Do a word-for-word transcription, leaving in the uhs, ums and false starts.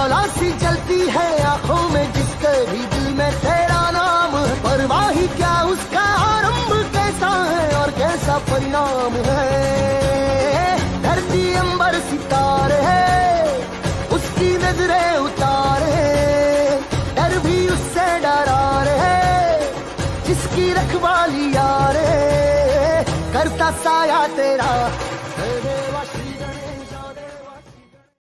ज्वाला सी जलती है आंखों में जिसके भी दिल में तेरा नाम है। परवाही क्या उसका आरंभ कैसा है और कैसा परिणाम है। धरती अंबर सितारे है उसकी नजरें उतारे, डर भी उससे डरा रहे जिसकी रखवाली यारे। करता साया तेरा